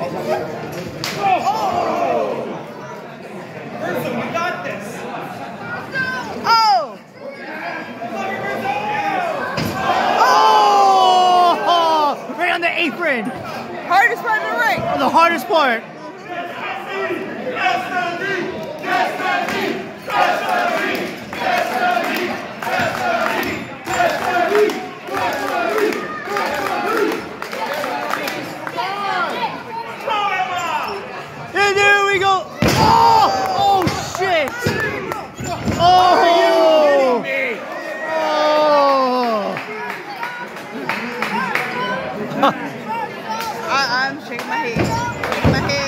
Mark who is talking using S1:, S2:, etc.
S1: Listen, we got this.
S2: Oh!
S3: Oh! Right on the apron.
S2: Hardest part of the ring.
S3: Oh, the hardest part. And there we go. Oh! Oh shit! Oh!
S2: I'm shaking my head. Shaking my head.